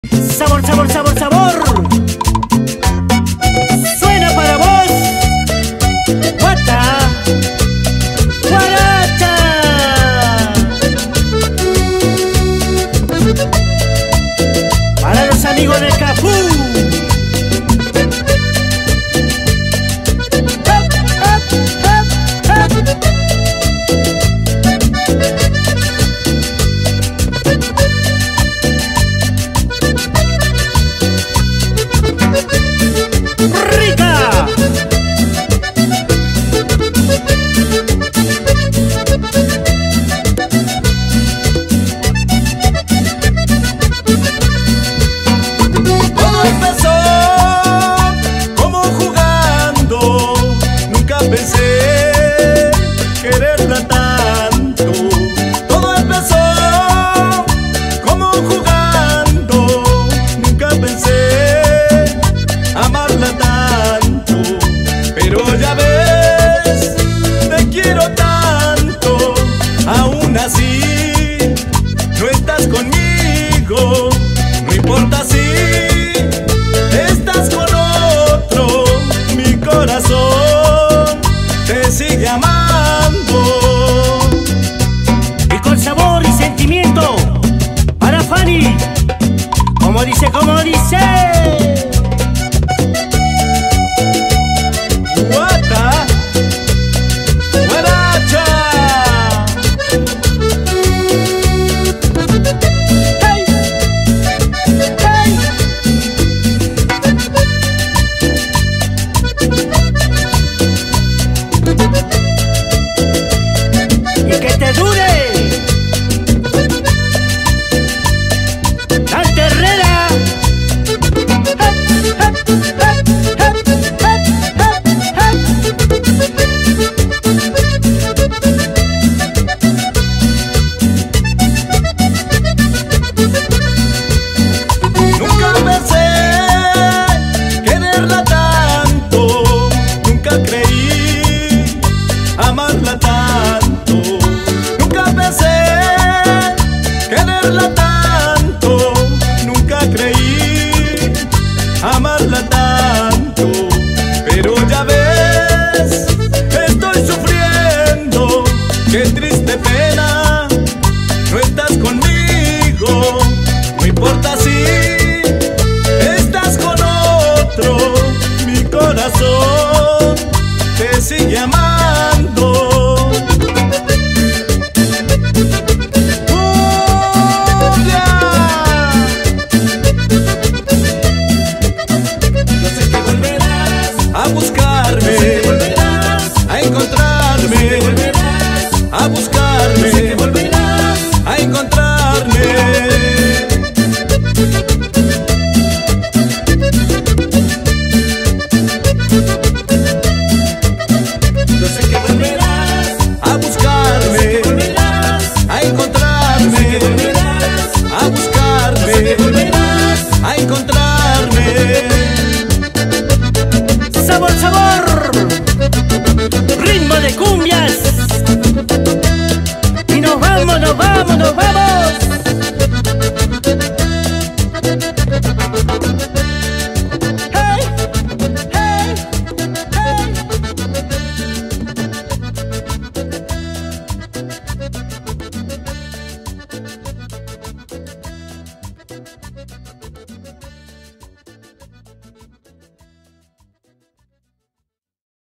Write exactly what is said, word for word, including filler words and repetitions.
Sabor, sabor, sabor, sabor. Suena para vos. Guata, guaracha. Para los amigos de Cafú. Pensé quererla tanto, todo empezó como jugando. Nunca pensé amarla tanto, pero ya ves, te quiero tanto. Aún así, no estás conmigo, no importa si estás con otro, mi corazón te sigue amando. Y con sabor y sentimiento para Fanny, como dice, como dice. Guata, guaracha. Hey, hey. Y que te dure Dante Herrera. Nunca pensé quererla tanto, nunca creí amarla tanto. Nunca pensé quererla tanto, nunca creí amarla tanto. Pero ya ves, estoy sufriendo, qué triste pena, no estás conmigo. No importa si estás con otro, mi corazón te sigue amando. ¡Julia! Yo sé que volverás a buscarme, yo sé que volverás a encontrarme, yo sé que volverás a buscarme, yo sé que volverás a encontrarme. Yo sé que volverás a buscarme, yo sé que volverás a encontrarme, yo sé que volverás a buscarme, yo sé que volverás a encontrarme.